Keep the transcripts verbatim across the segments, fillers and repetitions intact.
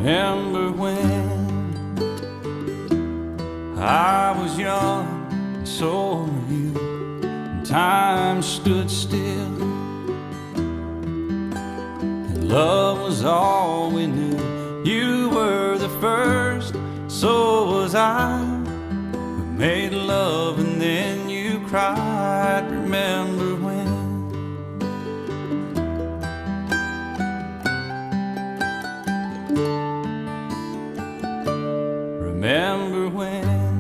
Remember when I was young and so were you, and time stood still, and love was all we knew. You were the first, so was I, who made love and then you cried. Remember when? Remember when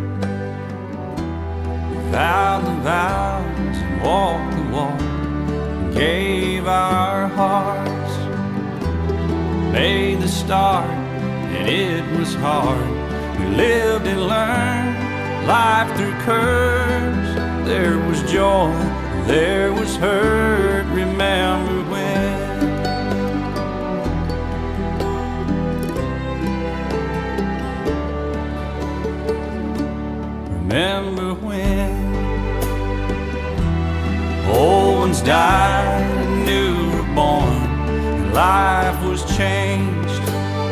we vowed the vows and walked the walk and gave our hearts, made the start, and it was hard. We lived and learned life through curves. There was joy, there was hurt. Remember when? Remember when old ones died and new were born, and life was changed,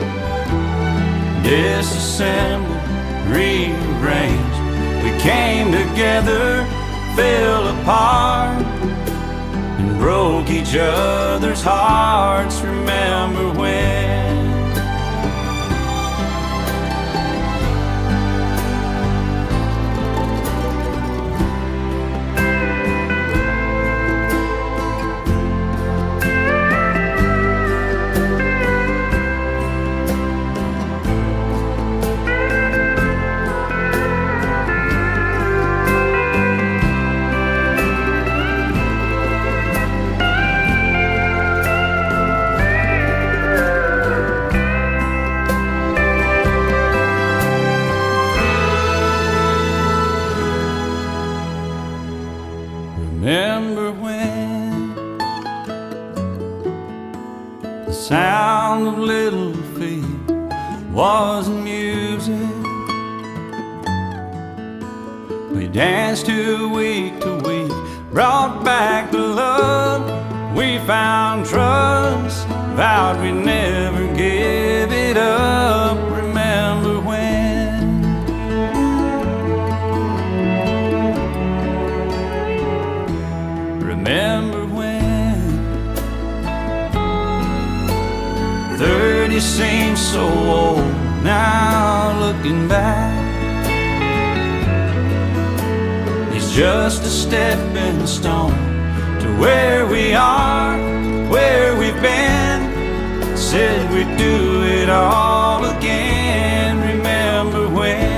disassembled, rearranged. We came together, fell apart, and broke each other's hearts. Remember when? Remember when the sound of little feet was music? We danced to week to week, brought back the love. We found trust, vowed we'd never give it up. Remember when? Remember when thirty seems so old now, looking back. It's just a stepping stone to where we are, where we've been. Said we'd do it all again. Remember when?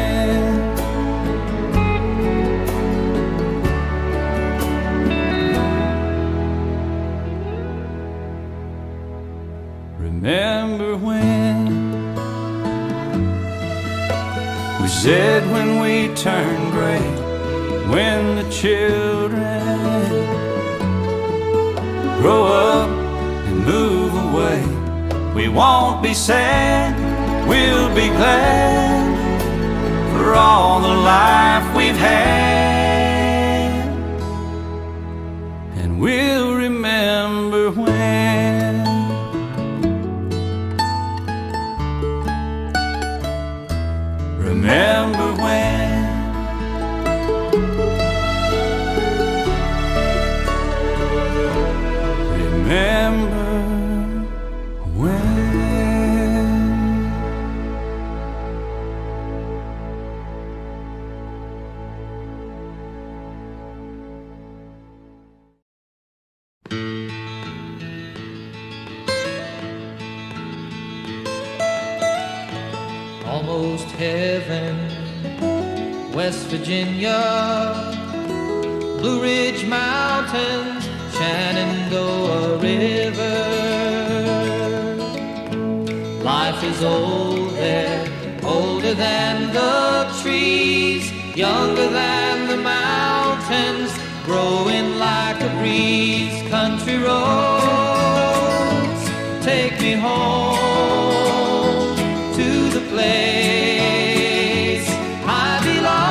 Remember when we said when we turn gray, when the children grow up and move away, we won't be sad, we'll be glad for all the life we've had, and we'll remember when. Remember when? Remember when? Almost heaven, West Virginia, Blue Ridge Mountains, Shenandoah River. Life is old there, older than the trees, younger than the mountains, growing like a breeze. Country roads, take me home to the place I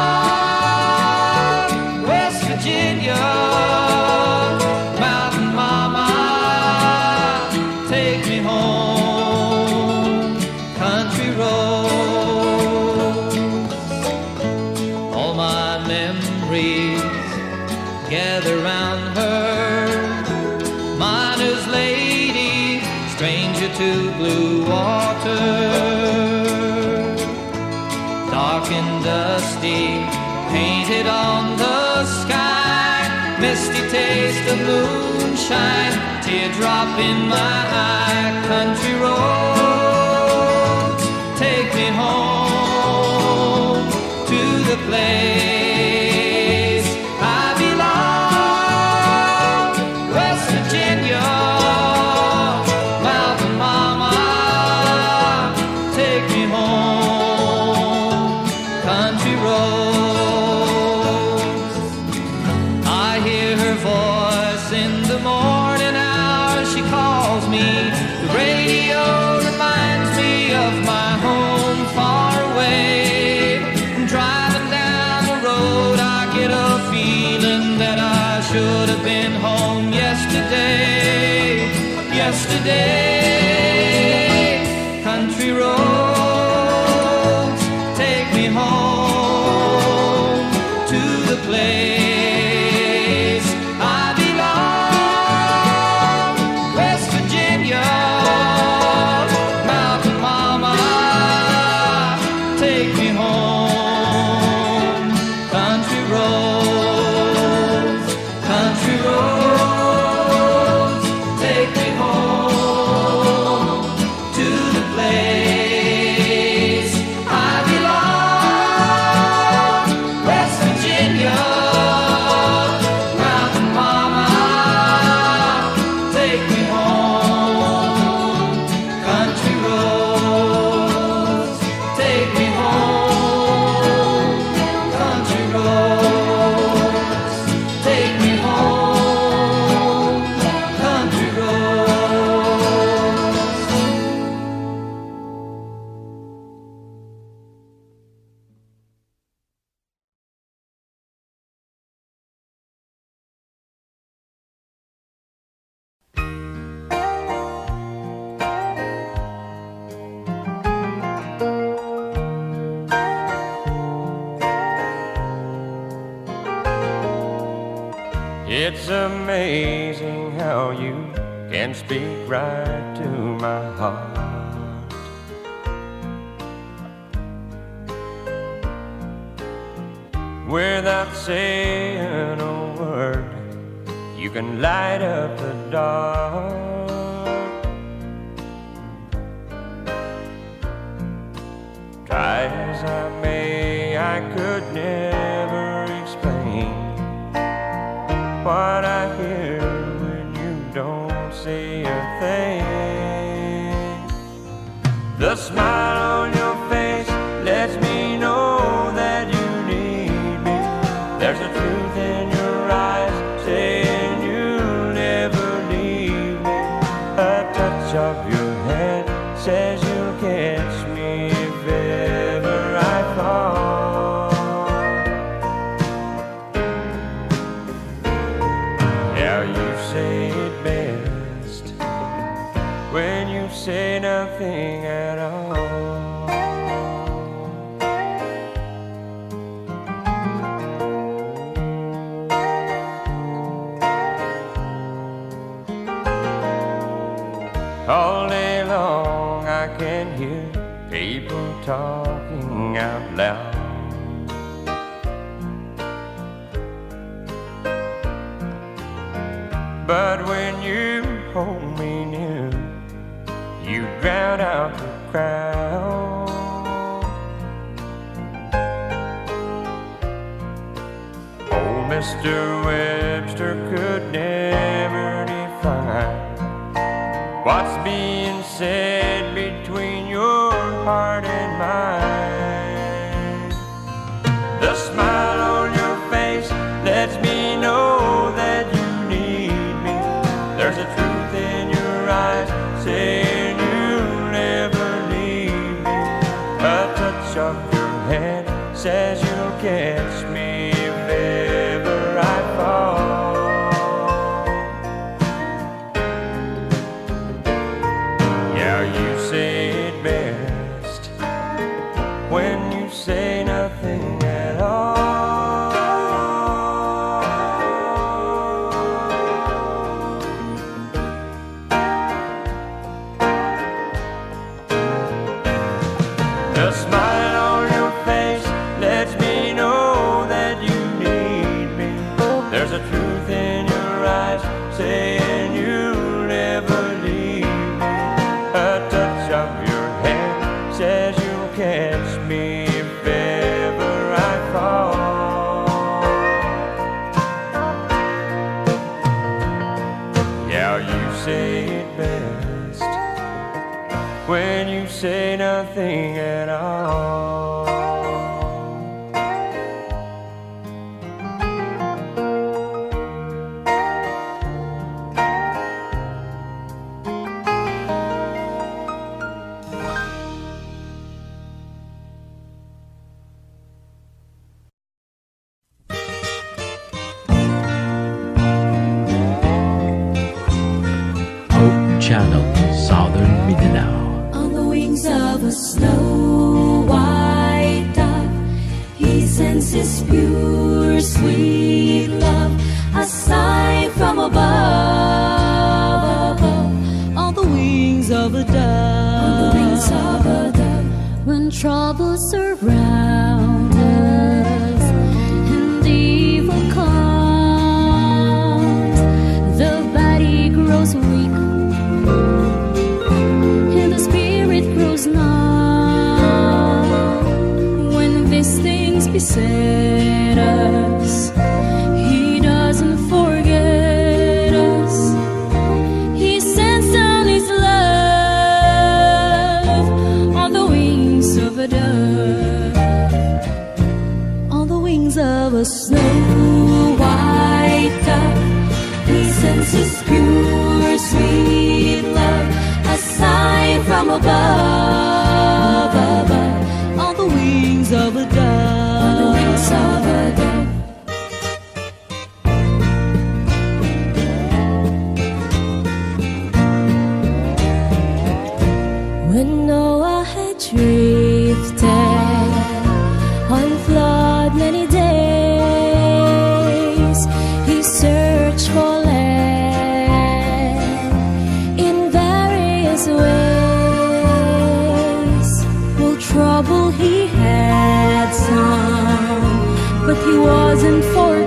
belong, West Virginia. Mountain mama, take me home. stranger to blue water, dark and dusty, painted on the sky, misty taste of moonshine, teardrop in my eye. Country roads, take me home to the place I belong. West Virginia, Mountain Mama, take me home. Country roads, I hear her voice in the morning hours. She calls me. The radio reminds me of my home far away. Driving down the road, I get a feeling that I should have been home yesterday. Yesterday, country roads, take me home to the place I belong. West Virginia, Mountain Mama, take me home. Country roads, country roads, take me home to the place I belong. West Virginia, Mountain Mama, take me home. Country roads, take me home. Country roads, take me home. Country roads. It's amazing how you can speak right to my heart. Without saying a word, you can light up the dark. Try as I may, I could never explain what I hear when you don't say a thing. The smile on your face lets me know that you need me. There's a truth in your eyes saying you'll never leave me. A touch of your hand says you'll catch me if ever I fall. Now you say it best when you say nothing at all. All day long I can hear people talking out loud. But when you hold me near, you drown out the crowd. Oh, Mister Webster could never define what's being said between your heart and mine. The smile on your face lets me know that you need me. There's a truth in your eyes saying you'll never leave me. A touch of your hand says you'll catch me if ever I fall. Yeah, you say it best when you say nothing at all. when you say nothing at all. Channel, Southern Mindanao. On the wings of a snow white dove, he sends his pure, sweet love, a sign from above, above. On the wings of a dove, on the wings of a dove, when troubles surround us and evil comes, the body grows weak and the spirit grows numb. When these things beset us, he doesn't forget us. He sends down his love on the wings of a dove, on the wings of a snow white dove. He sends his pure, sweet love, a sign from above, above, on the wings of a dove, on the wings of a dove. When Noah had drifted on flood many days, he searched for land in various ways. Well, trouble he had some, but he wasn't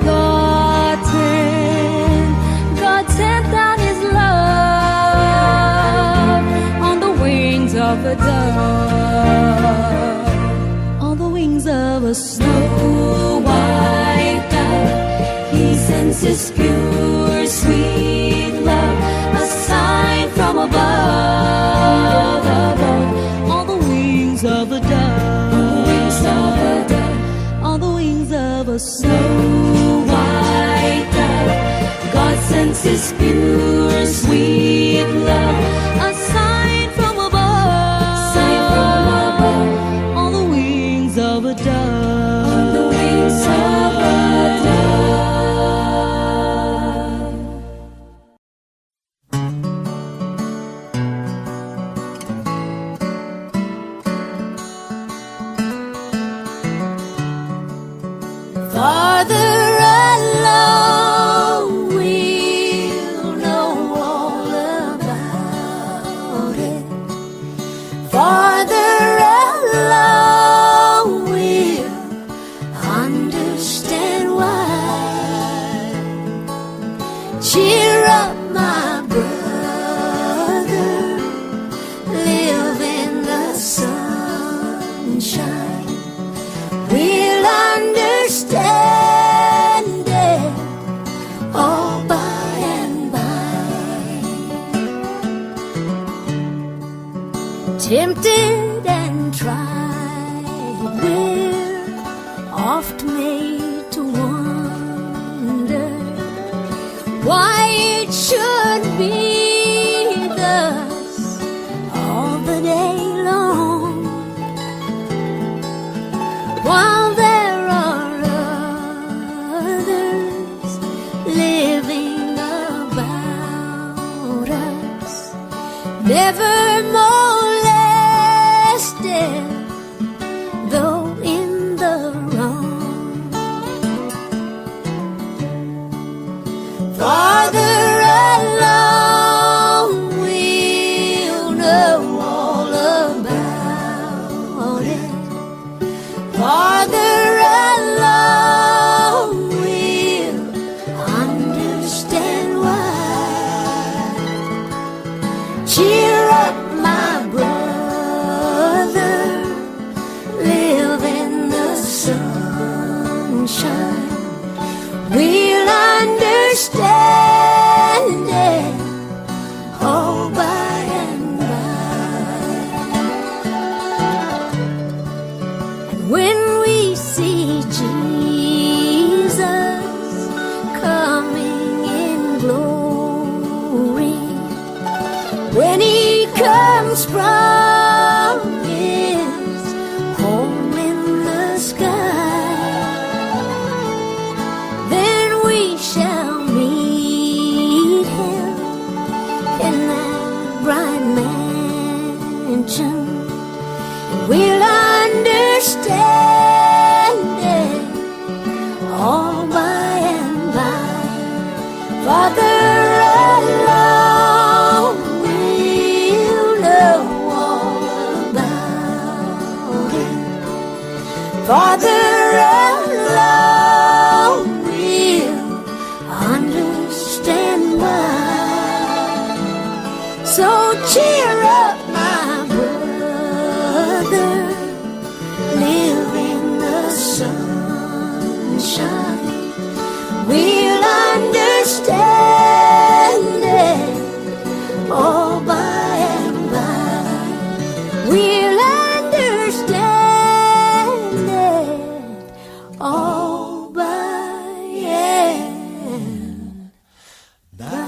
forgotten. God sent down his love on the wings of a dove, on the wings of a snow white dove. He sends his pure, sweet love, a sign from above, above, on the wings of a dove, on the wings of a dove, on the wings of a snow white dove. God sends his pure, sweet love, a sign from above, sign from above, on the wings of a dove, on the wings of a dove. Farther along, we'll know all about it. Farther along, we'll understand why. Cheer up, my brother, live in the sunshine. We'll understand it all by and by. Tempted and tried, we're oft made to wonder why it should be thus all the day long, while there are others living about us, never molested, though in the wrong. Farther along, we'll know all about it. Farther along, we'll understand why. Cheer up, my brother. comes from his home in the sky, then we shall meet him in that bright mansion. We'll understand it all by and by. Father alone will know all about it. Father alone will understand why. So cheer up, my brother, live in the sunshine. We'll understand it all by and by. We'll understand it all by and by.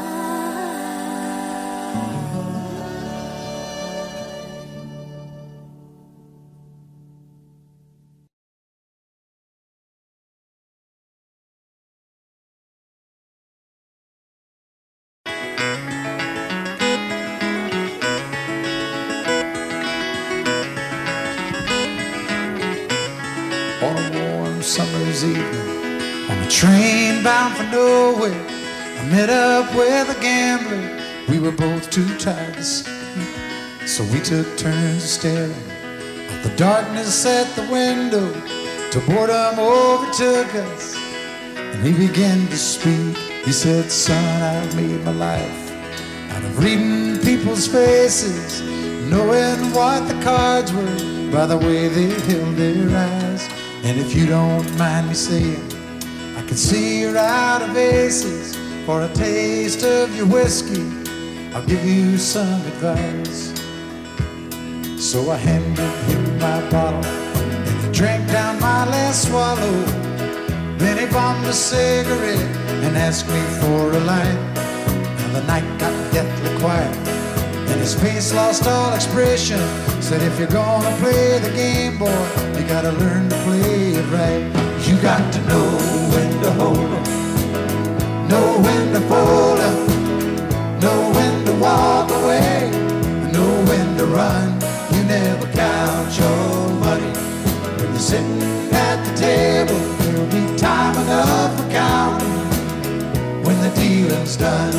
On a warm summer's evening, on a train bound for nowhere, I met up with a gambler. We were both too tired to sleep, so we took turns staring at the darkness at the window till boredom overtook us, and he began to speak. He said, son, I've made my life out of reading people's faces, knowing what the cards were by the way they held their eyes. And if you don't mind me saying, I can see you're out of aces. For a taste of your whiskey, I'll give you some advice. So I handed him my bottle, and he drank down my last swallow. Then he bombed a cigarette and asked me for a light. And the night got deathly quiet, and his face lost all expression. Said, if you're gonna play the game, boy, you gotta learn to play it right. You got to know when to hold 'em, know when to fold 'em, know when to walk away, know when to run. You never count your money when you're sitting at the table. There'll be time enough for counting when the dealing's done.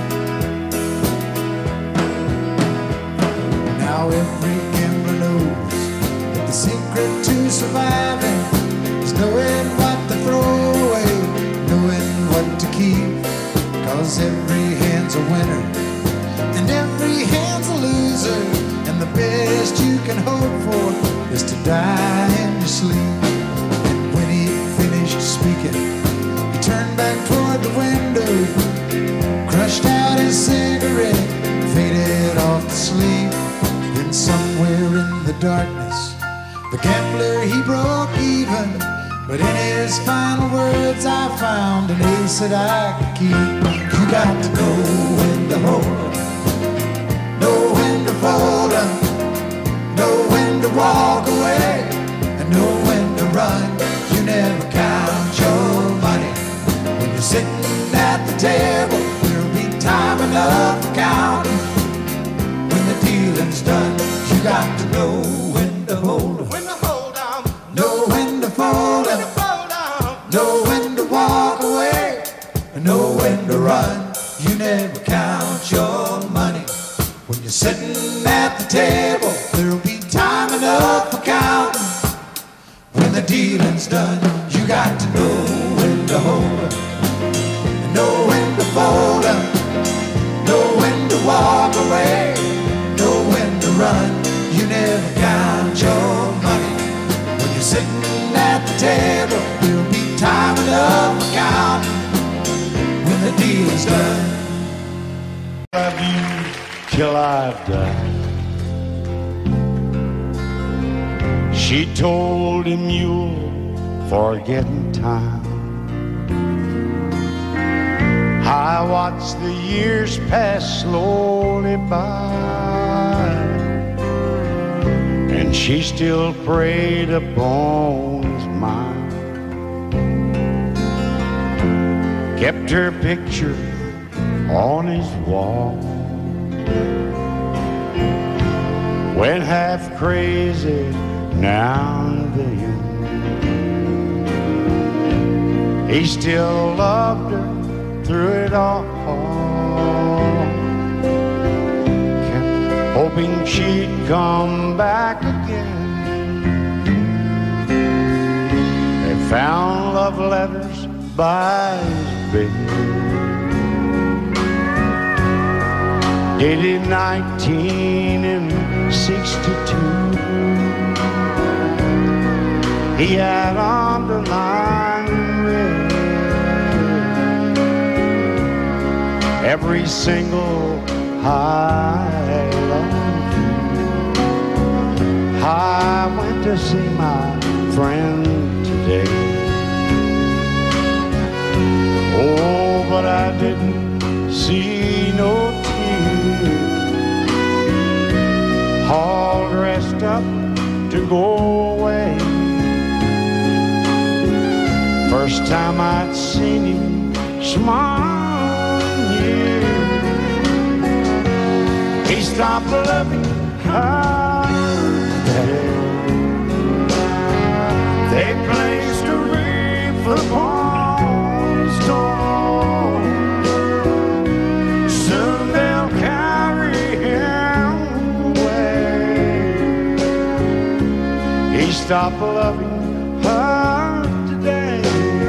Now every gambler knows that the secret to surviving is knowing what to throw away, knowing what to keep. Cause every hand's a winner and every hand's a loser, and the best you can hope for is to die in your sleep. And when he finished speaking, he turned back toward the window, crushed out his cigarette, faded off to sleep. Then somewhere in the darkness, the gambler, he broke even. But in his final words, I found an ace that I could keep. You got to know when to hold 'em, know when to fold 'em, know when to walk away, and know when to run. You never count your money when you're sitting at the table. There'll be time enough for counting when the dealing's done. You got to know when to hold 'em, when to hold 'em, know when to fold 'em, know when to walk away, and know when to run. You never count your money when you're sitting at the table. There'll be time enough for counting when the dealing's done. You got to know when to hold 'em, know when to fold 'em, know when to walk away, know when to run. You never count your money when you're sitting at the table. There'll be time enough for counting when the deal is done. Love you till I've died. She told him you'll forget in time. I watched the years pass slowly by. she still preyed upon his mind. Kept her picture on his wall. Went half crazy now and then. He still loved her through it all. Kept hoping she'd come back again. They found love letters by his bed, dated nineteen sixty-two. He had underlined red every single I love you. I went to see my friend today. Oh, but I didn't see no tears. All dressed up to go away. First time I'd seen him smile in years. He stopped loving her. They placed a wreath upon his door. Soon they'll carry him away. He stopped loving her today.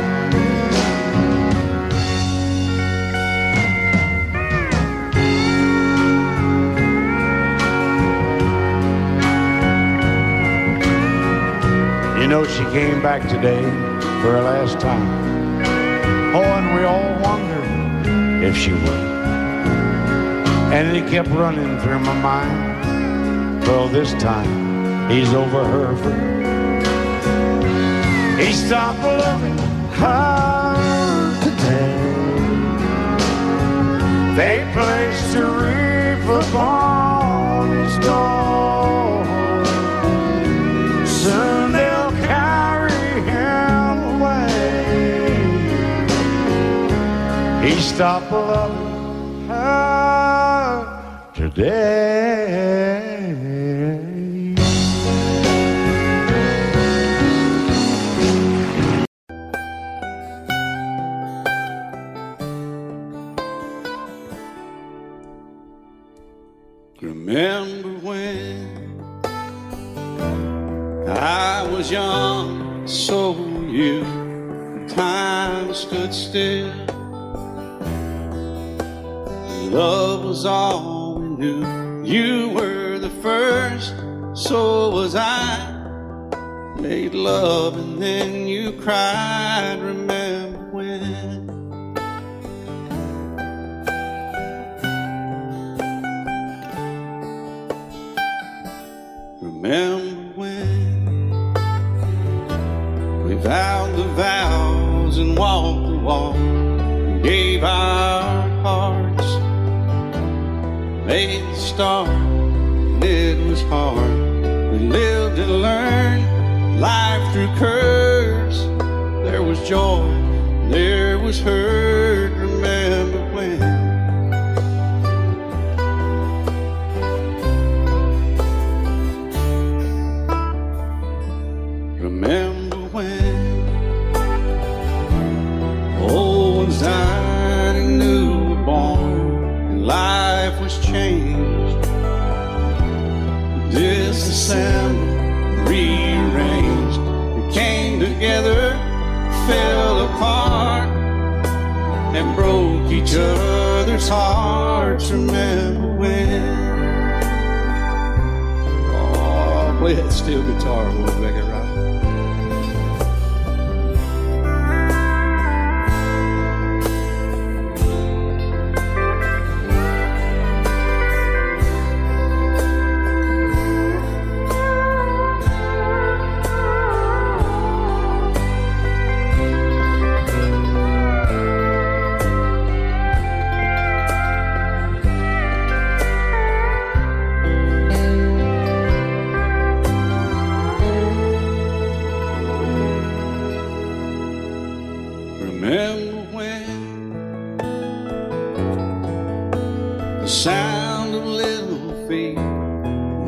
You know, she came back today for her last time. Oh, and we all wondered if she would. And it kept running through my mind. Well, this time he's over her for good. He stopped loving her today. They placed a wreath upon his door. Soon they'll carry him away. He stopped loving her today. Remember when I was young, so were you. Time stood still. Love was all we knew. You were the first, so was I. Made love and then you cried. Remember when? Remember when we vowed the vows and walked the walk, gave our hearts, made the start, and it was hard. We lived and learned life through curves. There was joy, there was hurt. Remember when? Remember when old ones died and new were born, and life was changed, disassembled, rearranged. We came together, fell apart, and broke each other's hearts. Remember when? Oh, play that steel guitar, we'll make it right.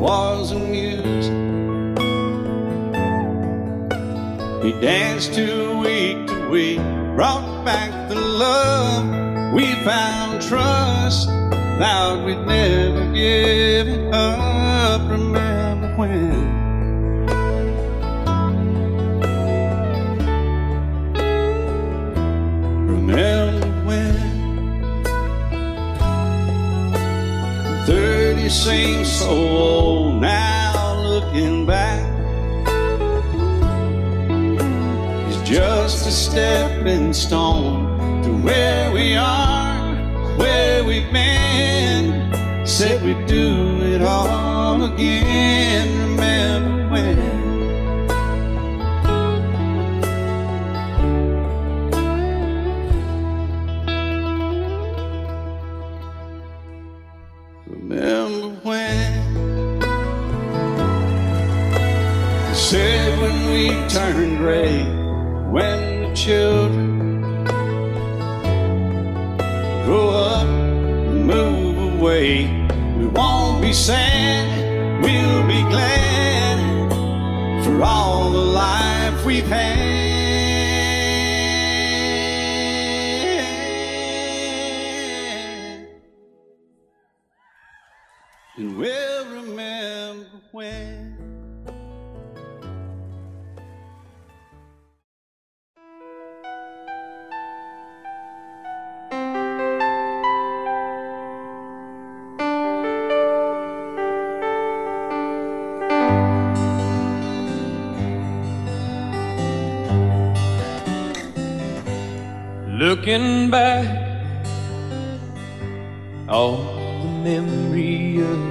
was the music. We danced to week to week, brought back the love. We found trust, vowed we'd never give it up. Remember when? Remember when? Thirty seems so old now, looking back. It's just a stepping stone to where we are, where we've been. Said we'd do it all again. Remember when? Remember when? They said when we turned gray, when the children grow up and move away, we won't be sad, we'll be glad for all the life we've had. And we'll remember when. Looking back, all the memory of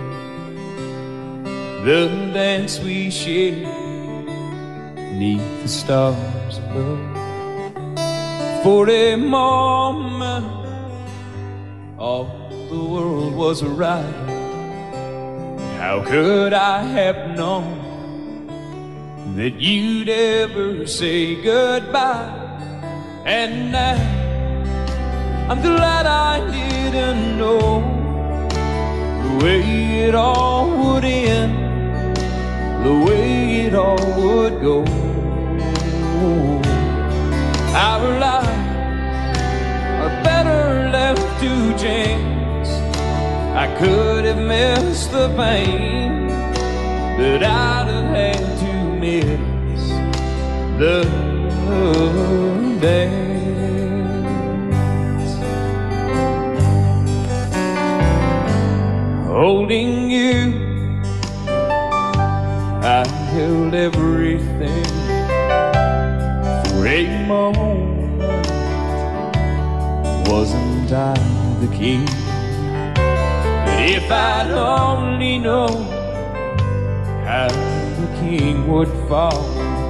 the dance we shared neath the stars above. For a moment, all the world was right. How could I have known that you'd ever say goodbye? And now I'm glad I didn't know the way it all would end, the way it all would go. Our lives are better left to chance. I could have missed the pain, but I'd have had to miss the dance. Holding you, I held everything. For a moment, wasn't I the king? But if I'd only known how the king would fall,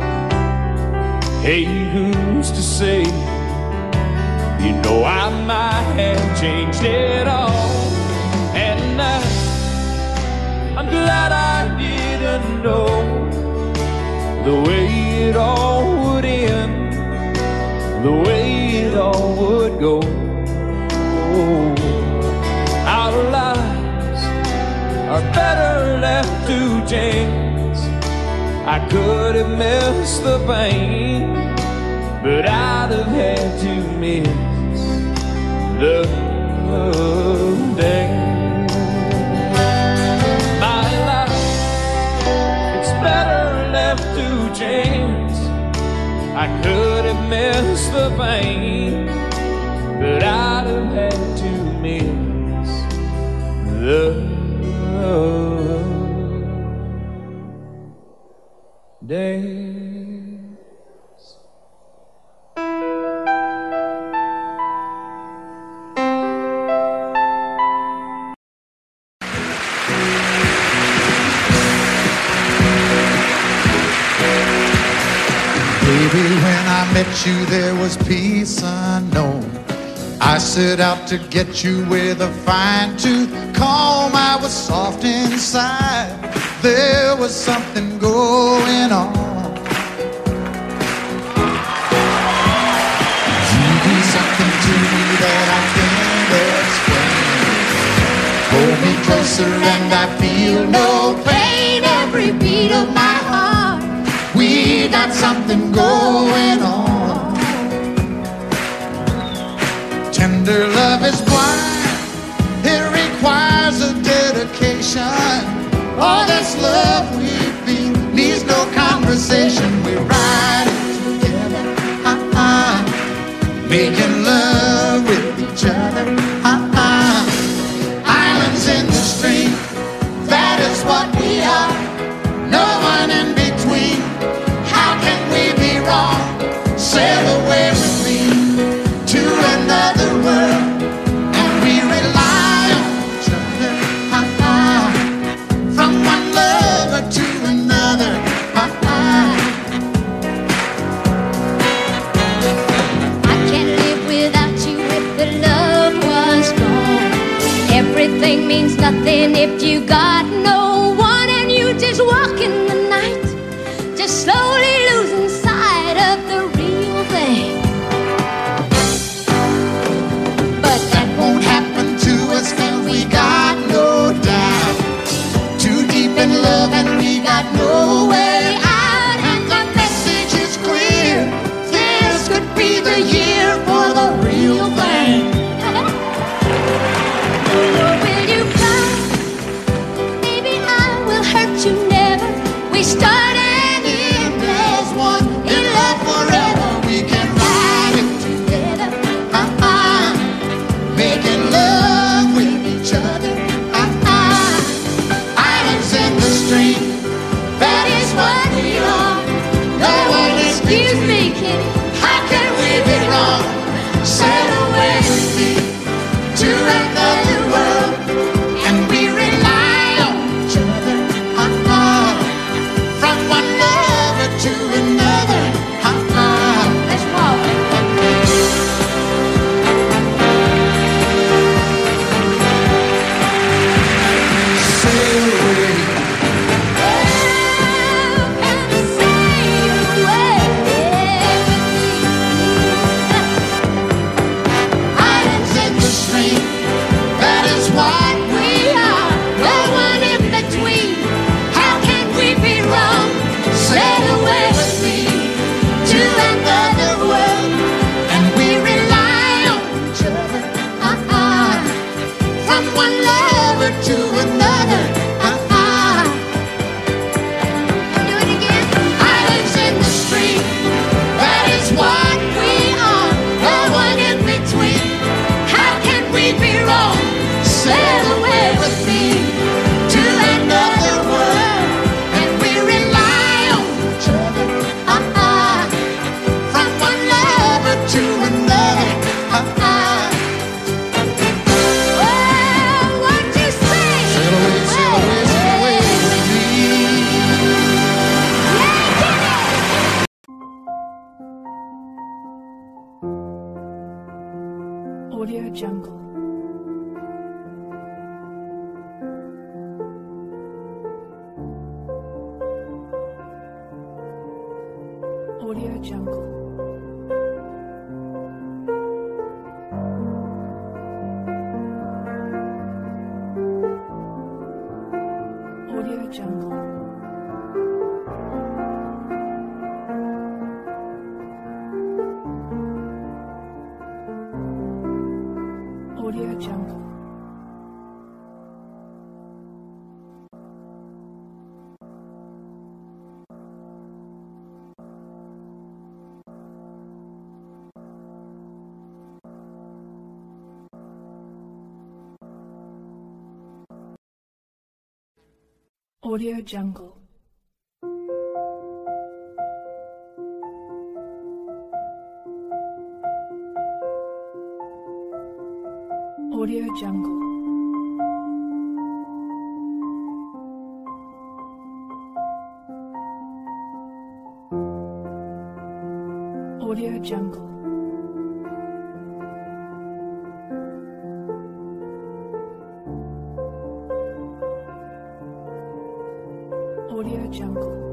hey, who's to say? You know I might have changed it all. And now I'm glad I didn't know the way it all would end, the way it all would go. Our lives are better left to chance. I could have missed the pain, but I'd have had to miss the dance. My life, it's better left to chance. I could have missed the pain, but I'd have had to miss the days. Baby, when I met you, there was peace unknown. I set out to get you with a fine-tooth comb. I was soft inside. There was something going on. You do something to me that I can't explain. Hold me closer and I feel no pain. got something going on. Tender love is blind, it requires a dedication. All this love we feel needs no conversation. We ride it together, uh-uh, making love with each other, uh-uh. Islands in the stream, that is what we are. No one in between. How can we be wrong? Sail away with me to another world, and we rely on each other, uh-uh, from one lover to another, uh-uh. I can't live without you if the love was gone. Everything means nothing if you got no one, and you just walk in the night, just slowly losing sight of the real thing. But that Won't happen to us, and we got no doubt. Too deep in love, and we got no way out. And the message is clear: this could be the year for the real thing. will you come? Maybe I will hurt you never. We start and end as one In love forever, we can ride it together. uh-uh, making love with each other, uh-uh. Islands in the stream, that is what we are. No one Excuse me, kitty. How can we be wrong? Sail away with me to another world, and we rely on each other, uh-uh, from one lover to another, uh-uh. Let's walk. Sail away. Islands in the stream, that is what we are. No one in between. How can we be wrong? Sail away with me to another world, and we rely on each other, uh-uh, from one lover to another, uh-uh. Do it again. Islands in the stream, that is what we are. No one in between. How can we be wrong? Sail away with me to another world, and we rely on each other, uh-uh, from one lover to another, uh-uh. Well, what you say? Sail away, sail away, sail away with me. Audio Jungle. Audio Jungle. Audio Jungle. Audio Jungle. Audio Jungle. Audio Jungle. Audio Jungle. Audio Jungle.